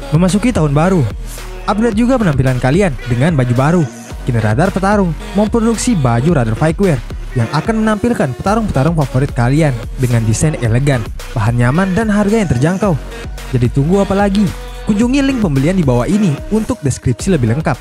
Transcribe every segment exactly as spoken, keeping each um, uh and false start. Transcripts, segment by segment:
Memasuki tahun baru, upgrade juga penampilan kalian dengan baju baru. Kini Radar Petarung memproduksi baju Radar Fightwear yang akan menampilkan petarung-petarung favorit kalian dengan desain elegan, bahan nyaman, dan harga yang terjangkau. Jadi tunggu apa lagi? Kunjungi link pembelian di bawah ini untuk deskripsi lebih lengkap.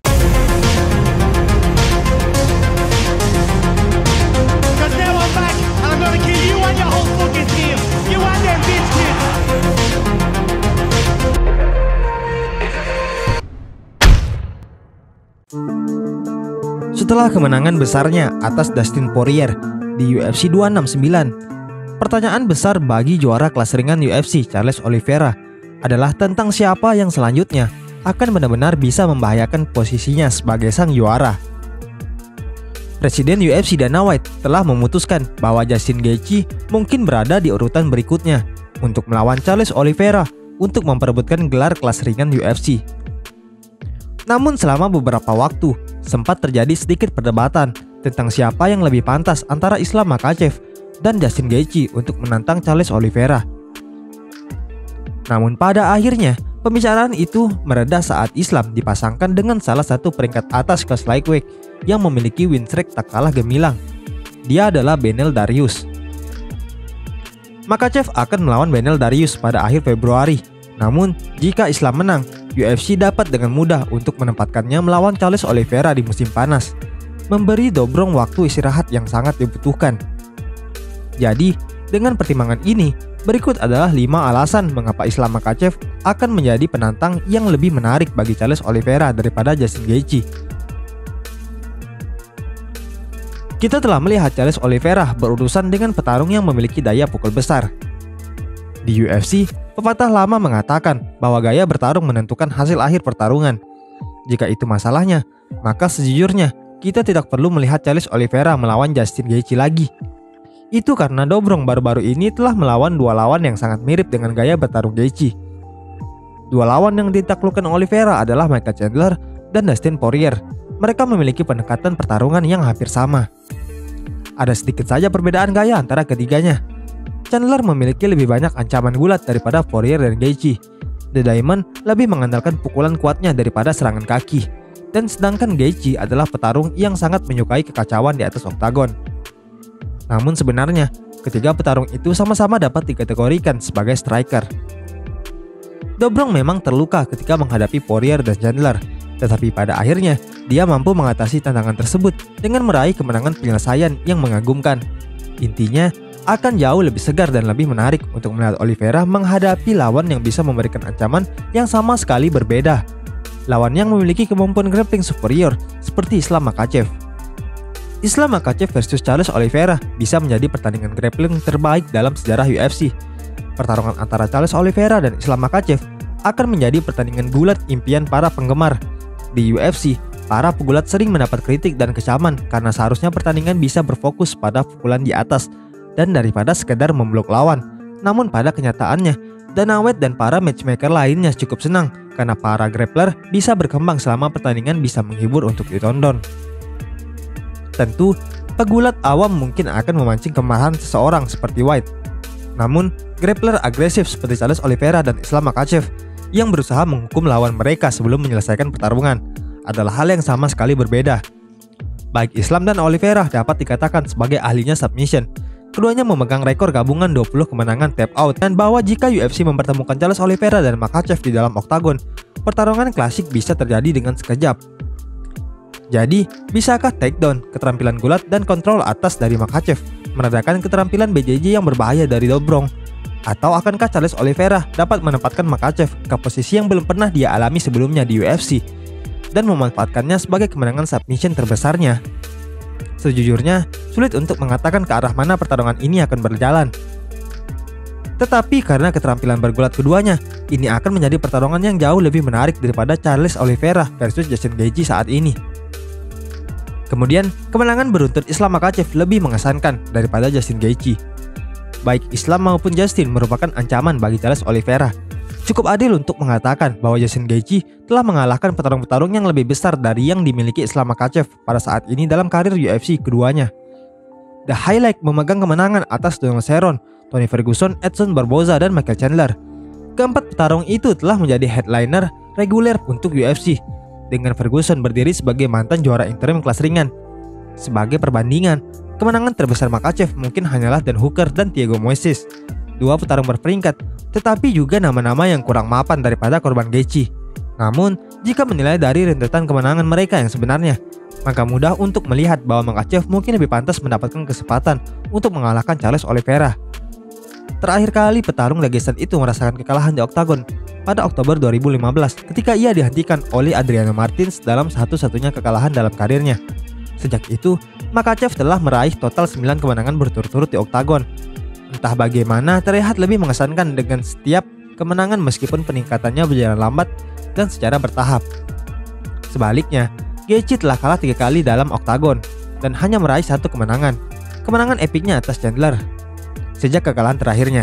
Setelah kemenangan besarnya atas Dustin Poirier di U F C dua enam sembilan, pertanyaan besar bagi juara kelas ringan U F C Charles Oliveira adalah tentang siapa yang selanjutnya akan benar-benar bisa membahayakan posisinya sebagai sang juara. Presiden U F C Dana White telah memutuskan bahwa Justin Gaethje mungkin berada di urutan berikutnya untuk melawan Charles Oliveira untuk memperebutkan gelar kelas ringan U F C. Namun selama beberapa waktu sempat terjadi sedikit perdebatan tentang siapa yang lebih pantas antara Islam Makhachev dan Justin Gaethje untuk menantang Charles Oliveira. Namun pada akhirnya pembicaraan itu mereda saat Islam dipasangkan dengan salah satu peringkat atas kelas lightweight yang memiliki win streak tak kalah gemilang. Dia adalah Beneil Dariush. Makhachev akan melawan Beneil Dariush pada akhir Februari. Namun jika Islam menang, U F C dapat dengan mudah untuk menempatkannya melawan Charles Oliveira di musim panas, memberi Dobrong waktu istirahat yang sangat dibutuhkan. Jadi, dengan pertimbangan ini, berikut adalah lima alasan mengapa Islam Makhachev akan menjadi penantang yang lebih menarik bagi Charles Oliveira daripada Justin Gaethje. Kita telah melihat Charles Oliveira berurusan dengan petarung yang memiliki daya pukul besar. Di U F C, pepatah lama mengatakan bahwa gaya bertarung menentukan hasil akhir pertarungan. Jika itu masalahnya, maka sejujurnya kita tidak perlu melihat Charles Oliveira melawan Justin Gaethje lagi. Itu karena Dobrong baru-baru ini telah melawan dua lawan yang sangat mirip dengan gaya bertarung Gaethje. Dua lawan yang ditaklukkan Oliveira adalah Michael Chandler dan Dustin Poirier. Mereka memiliki pendekatan pertarungan yang hampir sama. Ada sedikit saja perbedaan gaya antara ketiganya. Chandler memiliki lebih banyak ancaman gulat daripada Poirier dan Gaethje. The Diamond lebih mengandalkan pukulan kuatnya daripada serangan kaki. Dan sedangkan Gaethje adalah petarung yang sangat menyukai kekacauan di atas oktagon. Namun sebenarnya, ketiga petarung itu sama-sama dapat dikategorikan sebagai striker. Dobrong memang terluka ketika menghadapi Poirier dan Chandler. Tetapi pada akhirnya, dia mampu mengatasi tantangan tersebut dengan meraih kemenangan penyelesaian yang mengagumkan. Intinya, akan jauh lebih segar dan lebih menarik untuk melihat Oliveira menghadapi lawan yang bisa memberikan ancaman yang sama sekali berbeda. Lawan yang memiliki kemampuan grappling superior seperti Islam Makhachev. Islam Makhachev versus Charles Oliveira bisa menjadi pertandingan grappling terbaik dalam sejarah U F C. Pertarungan antara Charles Oliveira dan Islam Makhachev akan menjadi pertandingan gulat impian para penggemar. Di U F C, para pegulat sering mendapat kritik dan kecaman karena seharusnya pertandingan bisa berfokus pada pukulan di atas dan daripada sekedar memblok lawan. Namun pada kenyataannya, Dana White dan para matchmaker lainnya cukup senang karena para grappler bisa berkembang selama pertandingan bisa menghibur untuk ditonton. Tentu, pegulat awam mungkin akan memancing kemarahan seseorang seperti White. Namun, grappler agresif seperti Charles Oliveira dan Islam Makhachev yang berusaha menghukum lawan mereka sebelum menyelesaikan pertarungan adalah hal yang sama sekali berbeda. Baik Islam dan Oliveira dapat dikatakan sebagai ahlinya submission. Keduanya memegang rekor gabungan dua puluh kemenangan tap out, dan bahwa jika U F C mempertemukan Charles Oliveira dan Makhachev di dalam oktagon, pertarungan klasik bisa terjadi dengan sekejap. Jadi, bisakah takedown, keterampilan gulat, dan kontrol atas dari Makhachev meredakan keterampilan B J J yang berbahaya dari Dobrong? Atau akankah Charles Oliveira dapat menempatkan Makhachev ke posisi yang belum pernah dia alami sebelumnya di U F C dan memanfaatkannya sebagai kemenangan submission terbesarnya? Sejujurnya, sulit untuk mengatakan ke arah mana pertarungan ini akan berjalan. Tetapi karena keterampilan bergulat keduanya, ini akan menjadi pertarungan yang jauh lebih menarik daripada Charles Oliveira versus Justin Gaethje saat ini. Kemudian, kemenangan beruntun Islam Makhachev lebih mengesankan daripada Justin Gaethje. Baik Islam maupun Justin merupakan ancaman bagi Charles Oliveira. Cukup adil untuk mengatakan bahwa Justin Gaethje telah mengalahkan petarung-petarung yang lebih besar dari yang dimiliki Islam Makhachev pada saat ini dalam karir U F C keduanya. The Highlight memegang kemenangan atas Donald Cerrone, Tony Ferguson, Edson Barboza, dan Michael Chandler. keempat petarung itu telah menjadi headliner reguler untuk U F C, dengan Ferguson berdiri sebagai mantan juara interim kelas ringan. Sebagai perbandingan, kemenangan terbesar Makhachev mungkin hanyalah Dan Hooker dan Thiago Moises, dua petarung berperingkat, tetapi juga nama-nama yang kurang mapan daripada korban Gaethje. Namun, jika menilai dari rentetan kemenangan mereka yang sebenarnya, maka mudah untuk melihat bahwa Makhachev mungkin lebih pantas mendapatkan kesempatan untuk mengalahkan Charles Oliveira. Terakhir kali petarung Dagestan itu merasakan kekalahan di oktagon pada Oktober dua ribu lima belas ketika ia dihentikan oleh Adriano Martins dalam satu-satunya kekalahan dalam karirnya. Sejak itu, Makhachev telah meraih total sembilan kemenangan berturut-turut di oktagon. Entah bagaimana terlihat lebih mengesankan dengan setiap kemenangan meskipun peningkatannya berjalan lambat dan secara bertahap. Sebaliknya, Gaethje telah kalah tiga kali dalam oktagon dan hanya meraih satu kemenangan. Kemenangan epiknya atas Chandler sejak kekalahan terakhirnya.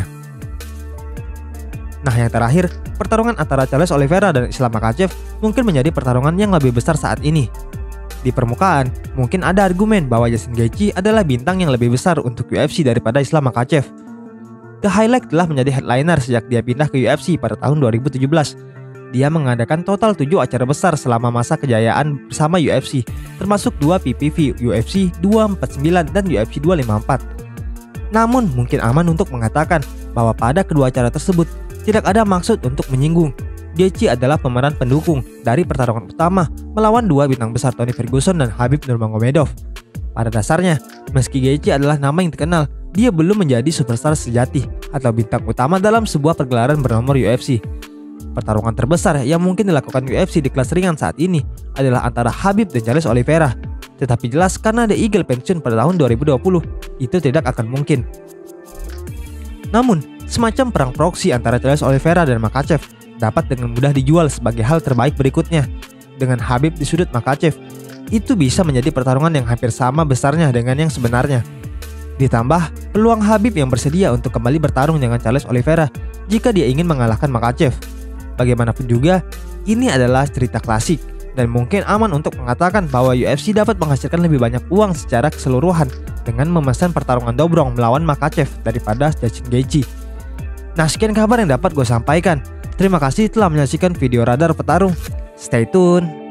Nah, yang terakhir, pertarungan antara Charles Oliveira dan Islam Makhachev mungkin menjadi pertarungan yang lebih besar saat ini. Di permukaan, mungkin ada argumen bahwa Justin Gaethje adalah bintang yang lebih besar untuk U F C daripada Islam Makhachev. The Highlight telah menjadi headliner sejak dia pindah ke U F C pada tahun dua ribu tujuh belas. Dia mengadakan total tujuh acara besar selama masa kejayaan bersama U F C, termasuk dua P P V U F C dua empat sembilan dan U F C dua lima empat. Namun, mungkin aman untuk mengatakan bahwa pada kedua acara tersebut tidak ada maksud untuk menyinggung. Gaethje adalah pemeran pendukung dari pertarungan utama melawan dua bintang besar Tony Ferguson dan Khabib Nurmagomedov. Pada dasarnya, meski Gaethje adalah nama yang terkenal, dia belum menjadi superstar sejati atau bintang utama dalam sebuah pergelaran bernomor U F C. Pertarungan terbesar yang mungkin dilakukan U F C di kelas ringan saat ini adalah antara Khabib dan Charles Oliveira. Tetapi jelas karena The Eagle pensiun pada tahun dua ribu dua puluh, itu tidak akan mungkin. Namun, semacam perang proksi antara Charles Oliveira dan Makhachev dapat dengan mudah dijual sebagai hal terbaik berikutnya. Dengan Khabib di sudut Makhachev, itu bisa menjadi pertarungan yang hampir sama besarnya dengan yang sebenarnya. Ditambah peluang Khabib yang bersedia untuk kembali bertarung dengan Charles Oliveira jika dia ingin mengalahkan Makhachev. Bagaimanapun juga, ini adalah cerita klasik dan mungkin aman untuk mengatakan bahwa U F C dapat menghasilkan lebih banyak uang secara keseluruhan dengan memesan pertarungan dobrong melawan Makhachev daripada Justin Gaethje. Nah, sekian kabar yang dapat gue sampaikan. Terima kasih telah menyaksikan video Radar Petarung. Stay tune.